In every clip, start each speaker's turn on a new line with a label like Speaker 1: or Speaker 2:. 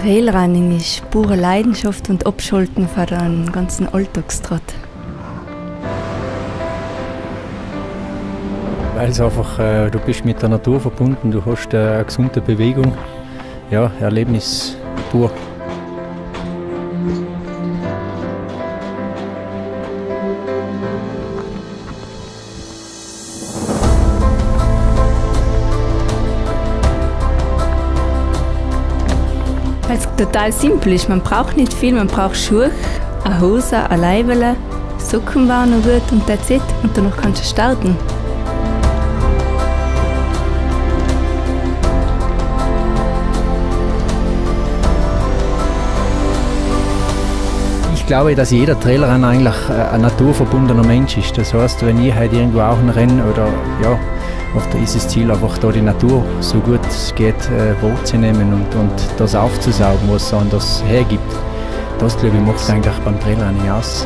Speaker 1: Trailrunning ist pure Leidenschaft und Abschalten von einem ganzen Alltagstrott.
Speaker 2: Weil es einfach, du bist mit der Natur verbunden, du hast eine gesunde Bewegung, ja, Erlebnis pur.
Speaker 1: Weil es total simpel ist, man braucht nicht viel, man braucht Schuhe, eine Hose, ein Leibele, Socken waren noch gut und that's it. Und danach kannst du starten.
Speaker 2: Ich glaube, dass jeder Trailrunner eigentlich ein naturverbundener Mensch ist. Das heißt, wenn ich heute irgendwo auch renne oder ja, oft ist das Ziel einfach da die Natur so gut es geht wahrzunehmen und das aufzusaugen, was es anders hergibt. Das glaube ich macht es eigentlich beim Trailrunning aus.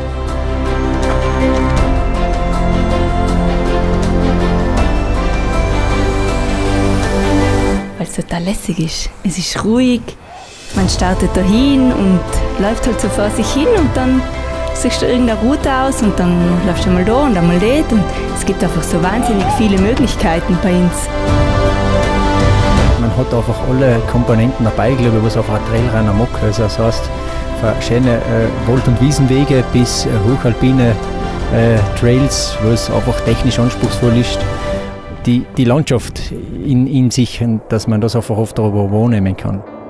Speaker 1: Weil es total lässig ist. Es ist ruhig, man startet da hin und läuft halt so vor sich hin und dann suchst du irgendeine Route aus und dann läufst du einmal da und einmal dort und es gibt einfach so wahnsinnig viele Möglichkeiten bei uns.
Speaker 2: Man hat einfach alle Komponenten dabei, glaube ich, was einfach ein Trailrunner mag. Also das heißt, von schönen Wald- und Wiesenwege bis hochalpine Trails, wo es einfach technisch anspruchsvoll ist. Die Landschaft in sich, dass man das einfach oft darüber wahrnehmen kann.